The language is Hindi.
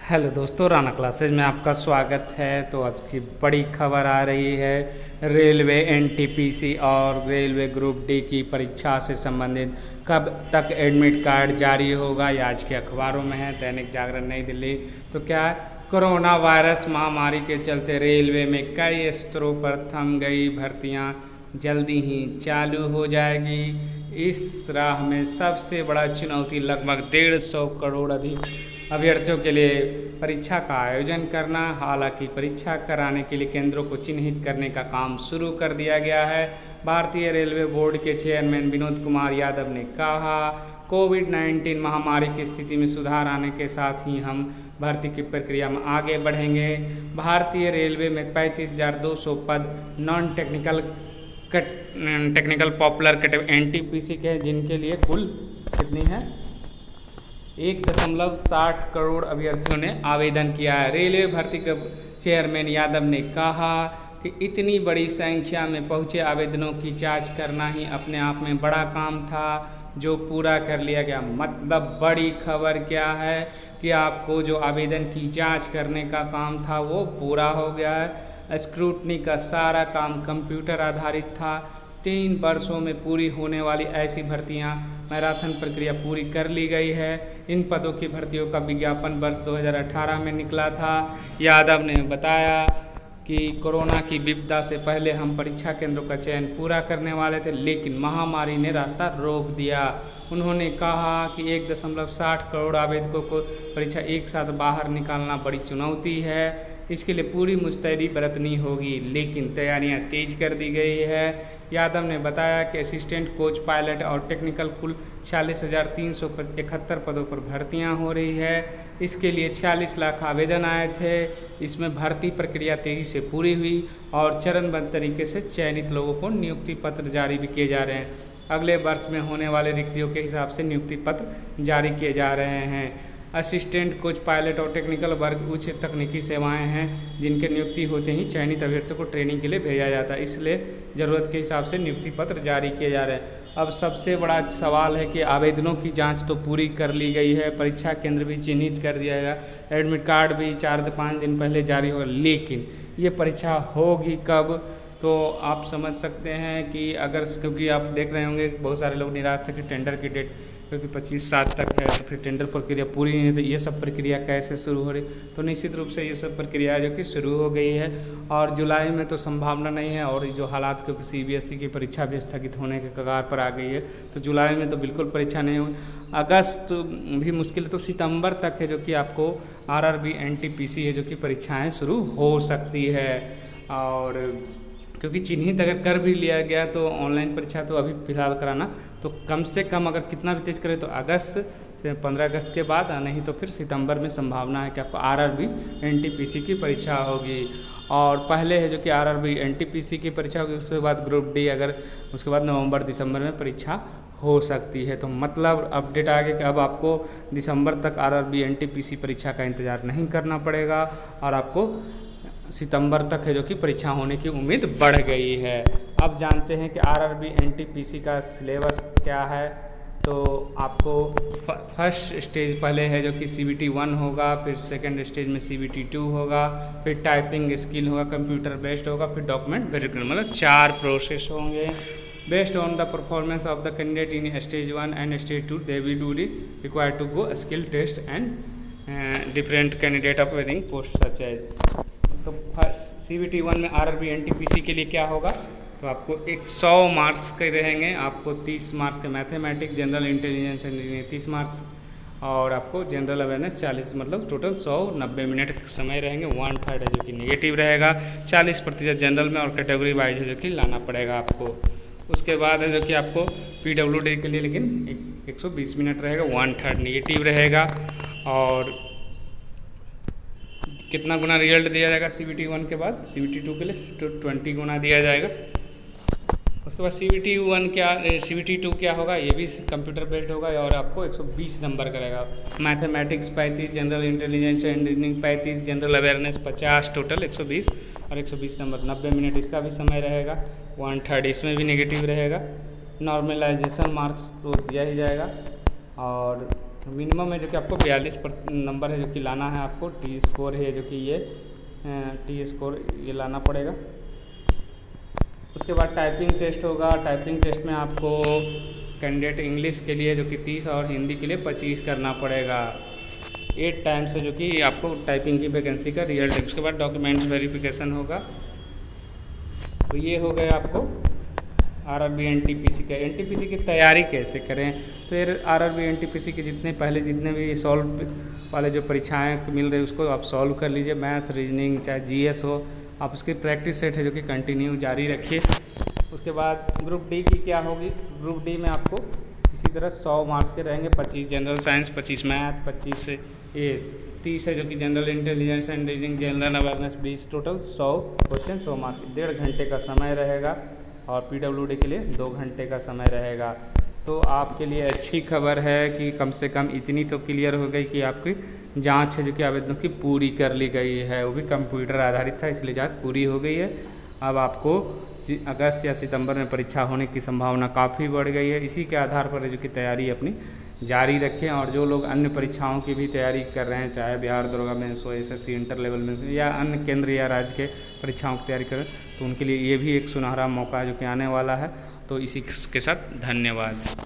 हेलो दोस्तों, राना क्लासेज में आपका स्वागत है। तो आज की बड़ी खबर आ रही है, रेलवे एनटीपीसी और रेलवे ग्रुप डी की परीक्षा से संबंधित कब तक एडमिट कार्ड जारी होगा, ये आज के अखबारों में है। दैनिक जागरण नई दिल्ली। तो क्या है, कोरोना वायरस महामारी के चलते रेलवे में कई स्तरों पर थम गई भर्तियां जल्दी ही चालू हो जाएगी। इस राह में सबसे बड़ा चुनौती लगभग 150 करोड़ अधिक अभ्यर्थियों के लिए परीक्षा का आयोजन करना। हालांकि परीक्षा कराने के लिए केंद्रों को चिन्हित करने का काम शुरू कर दिया गया है। भारतीय रेलवे बोर्ड के चेयरमैन विनोद कुमार यादव ने कहा, कोविड-19 महामारी की स्थिति में सुधार आने के साथ ही हम भर्ती की प्रक्रिया में आगे बढ़ेंगे। भारतीय रेलवे में 35,200 पद non technical popular category NTPC के हैं, जिनके लिए कुल कितनी है 1.60 करोड़ अभ्यर्थियों ने आवेदन किया है। रेलवे भर्ती के चेयरमैन यादव ने कहा कि इतनी बड़ी संख्या में पहुंचे आवेदनों की जांच करना ही अपने आप में बड़ा काम था, जो पूरा कर लिया गया। मतलब बड़ी खबर क्या है कि आपको जो आवेदन की जांच करने का काम था वो पूरा हो गया है। स्क्रूटनी का सारा काम कंप्यूटर आधारित था। 3 वर्षों में पूरी होने वाली ऐसी भर्तियां मैराथन प्रक्रिया पूरी कर ली गई है। इन पदों की भर्तियों का विज्ञापन वर्ष 2018 में निकला था। यादव ने बताया कि कोरोना की विपदा से पहले हम परीक्षा केंद्रों का चयन पूरा करने वाले थे, लेकिन महामारी ने रास्ता रोक दिया। उन्होंने कहा कि 1.60 करोड़ आवेदकों को परीक्षा एक साथ बाहर निकालना बड़ी चुनौती है। इसके लिए पूरी मुस्तैदी बरतनी होगी, लेकिन तैयारियां तेज कर दी गई है। यादव ने बताया कि असिस्टेंट कोच, पायलट और टेक्निकल कुल 46,371 पदों पर भर्तियां हो रही है। इसके लिए 46 लाख आवेदन आए थे। इसमें भर्ती प्रक्रिया तेज़ी से पूरी हुई और चरणबद्ध तरीके से चयनित लोगों को नियुक्ति पत्र जारी भी किए जा रहे हैं। अगले वर्ष में होने वाले रिक्तियों के हिसाब से नियुक्ति पत्र जारी किए जा रहे हैं। असिस्टेंट कोच, पायलट और टेक्निकल वर्ग उच्च तकनीकी सेवाएं हैं, जिनके नियुक्ति होते ही चयनित अभ्यर्थियों को ट्रेनिंग के लिए भेजा जाता है। इसलिए ज़रूरत के हिसाब से नियुक्ति पत्र जारी किए जा रहे हैं। अब सबसे बड़ा सवाल है कि आवेदनों की जांच तो पूरी कर ली गई है, परीक्षा केंद्र भी चिन्हित कर दिया गया, एडमिट कार्ड भी 4-5 दिन पहले जारी होगा, लेकिन ये परीक्षा होगी कब, तो आप समझ सकते हैं कि अगर, क्योंकि आप देख रहे होंगे बहुत सारे लोग निराश थे कि टेंडर की डेट क्योंकि 25/7 तक है, तो फिर टेंडर प्रक्रिया पूरी नहीं है, तो ये सब प्रक्रिया कैसे शुरू हो रही। तो निश्चित रूप से ये सब प्रक्रिया जो कि शुरू हो गई है और जुलाई में तो संभावना नहीं है। और जो हालात, क्योंकि सीबीएसई की परीक्षा भी स्थगित होने के कगार पर आ गई है, तो जुलाई में तो बिल्कुल परीक्षा नहीं होगी। अगस्त भी मुश्किल, तो सितंबर तक है जो कि आपको आरआरबी एनटीपीसी है जो कि परीक्षाएँ शुरू हो सकती है। और क्योंकि चिन्हित अगर कर भी लिया गया तो ऑनलाइन परीक्षा तो अभी फिलहाल कराना, तो कम से कम अगर कितना भी तेज करें तो अगस्त से 15 अगस्त के बाद, नहीं तो फिर सितंबर में संभावना है कि आपको आरआरबी एनटीपीसी की परीक्षा होगी। और पहले है जो कि आरआरबी एनटीपीसी की परीक्षा होगी, उसके बाद ग्रुप डी, अगर उसके बाद नवंबर-दिसंबर में परीक्षा हो सकती है। तो मतलब अपडेट आ गया कि अब आपको दिसंबर तक आरआरबी एनटीपीसी परीक्षा का इंतज़ार नहीं करना पड़ेगा और आपको सितंबर तक है जो कि परीक्षा होने की उम्मीद बढ़ गई है। अब जानते हैं कि आरआरबी एनटीपीसी का सिलेबस क्या है। तो आपको फर्स्ट स्टेज पहले है जो कि सीबीटी 1 होगा, फिर सेकंड स्टेज में सीबीटी 2 होगा, फिर टाइपिंग स्किल होगा, कंप्यूटर बेस्ड होगा, फिर डॉक्यूमेंट वेरिफिकेशन, मतलब 4 प्रोसेस होंगे। Based on the performance of the candidate in stage 1 and stage 2 they will do required to go skill test and different candidate of varying post such as. तो फर्स्ट सीबीटी 1 में आरआरबी एनटीपीसी के लिए क्या होगा, तो आपको 100 मार्क्स के रहेंगे। आपको 30 मार्क्स के mathematics, general intelligence and 30 marks, और आपको जनरल अवेयरनेस 40, मतलब टोटल 190 मिनट समय रहेंगे। 1/3 है जो कि नेगेटिव रहेगा, 40% जनरल में, और कैटेगरी वाइज है जो कि लाना पड़ेगा आपको। उसके बाद है जो कि आपको पीडब्ल्यूडी के लिए लेकिन 120 मिनट रहेगा, 1/3 नेगेटिव रहेगा। और कितना गुना रिजल्ट दिया जाएगा सीबीटी 1 के बाद, सीबीटी 2 के लिए 20 गुना दिया जाएगा। उसके बाद सीबीटी 2 क्या होगा, ये भी कंप्यूटर बेस्ड होगा और आपको 120 नंबर करेगा। Mathematics 35, general intelligence and reasoning 35, general awareness 50, total 120 और 120 नंबर, 90 मिनट इसका भी समय रहेगा। 1/3 इसमें भी नेगेटिव रहेगा। नॉर्मलाइजेशन मार्क्स तो दिया ही जाएगा। और मिनिमम है जो कि आपको 42 नंबर है जो कि लाना है आपको। टी स्कोर है जो कि ये टी स्कोर ये लाना पड़ेगा। उसके बाद टाइपिंग टेस्ट होगा। टाइपिंग टेस्ट में आपको कैंडिडेट इंग्लिश के लिए जो कि 30 और हिंदी के लिए 25 करना पड़ेगा। 8 टाइम से जो कि आपको टाइपिंग की वैकेंसी का रिजल्ट है। उसके बाद डॉक्यूमेंट्स वेरिफिकेशन होगा। तो ये हो गया आपको आरआरबी एनटीपीसी का। एनटीपीसी की तैयारी कैसे करें, तो ये आरआरबी एनटीपीसी के जितने भी सॉल्व वाले जो परीक्षाएं मिल रही है उसको आप सॉल्व कर लीजिए। मैथ, रीजनिंग, चाहे जीएस हो, आप उसकी प्रैक्टिस सेट है जो कि कंटिन्यू जारी रखिए। उसके बाद ग्रुप डी की क्या होगी, ग्रुप डी में आपको इसी तरह 100 मार्क्स के रहेंगे। 25 जनरल साइंस, 25 मैथ, 25 से ये 30 है जो कि general intelligence and reasoning, general awareness, 20 total 100 question 100 marks. 1.5 घंटे का समय रहेगा और पीडब्ल्यूडी के लिए 2 घंटे का समय रहेगा। तो आपके लिए अच्छी खबर है कि कम से कम इतनी तो क्लियर हो गई कि आपकी जांच है जो कि आवेदनों की पूरी कर ली गई है। वो भी कंप्यूटर आधारित था, इसलिए जांच पूरी हो गई है। अब आपको अगस्त या सितंबर में परीक्षा होने की संभावना काफ़ी बढ़ गई है। इसी के आधार पर जो कि तैयारी अपनी जारी रखें। और जो लोग अन्य परीक्षाओं की भी तैयारी कर रहे हैं, चाहे बिहार दरोगा मेंस हो, एसएससी इंटर लेवल मेंस या अन्य केंद्र या राज्य के परीक्षाओं की तैयारी करें, तो उनके लिए ये भी एक सुनहरा मौका है जो कि आने वाला है। तो इसी के साथ धन्यवाद।